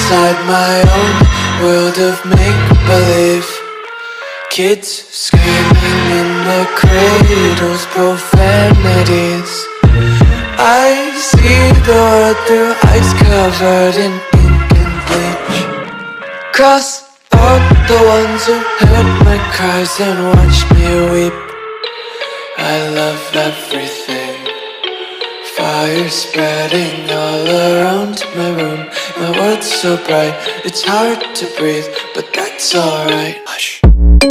inside my own world of make-believe. Kids screaming in their cradles, profanities. I see the world through ice covered in ink and bleach. Cross out the ones who heard my cries and watched me weep. I love everything. Fire spreading all around my room. My world's so bright, it's hard to breathe, but that's alright. Hush.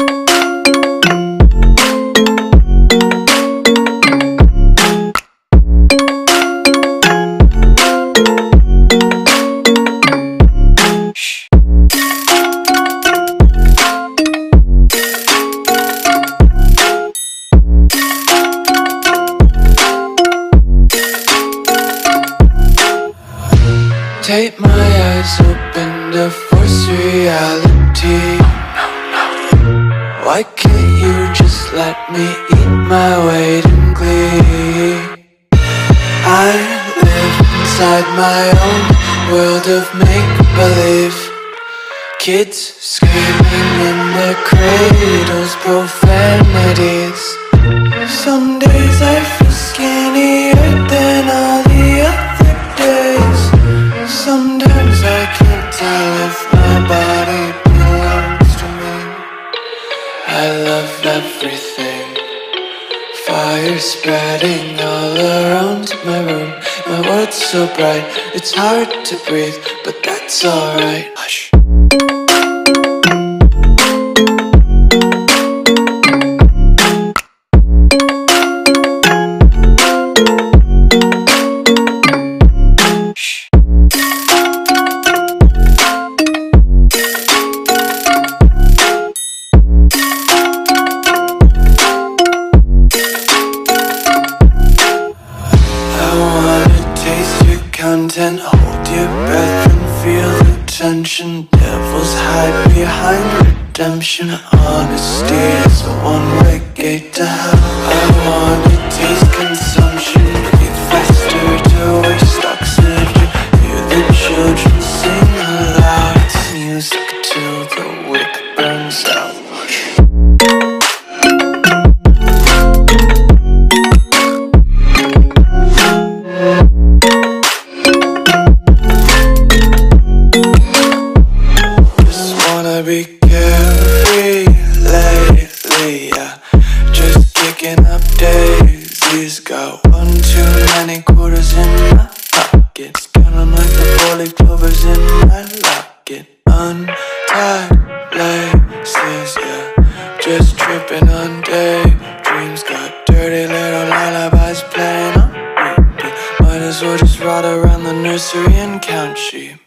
Tape my eyes open to force reality. Why can't you just let me eat my weight in glee? I live inside my own world of make-believe. Kids screaming in their cradles, profanities. Some days I feel skinnier than all the other days. Sometimes I can't tell if my body belongs to me. I love everything. Fire spreading all around my room. My world's so bright, it's hard to breathe, but that's alright. Hush. Content, hold your breath and feel the tension. Devils hide behind redemption. Honesty is a one-way gate to hell. I wanna taste consumption. Breathe faster to waste oxygen. Hear the children sing aloud. It's music till the wick burns out. Be carefree lately, yeah. Just kicking up daisies. Got one too many quarters in my pockets. Counting like the 4-leaf clovers in my locket. Untied laces, yeah. Just tripping on daydreams. Got dirty little lullabies playing on repeat. Might as well just ride around the nursery and count sheep.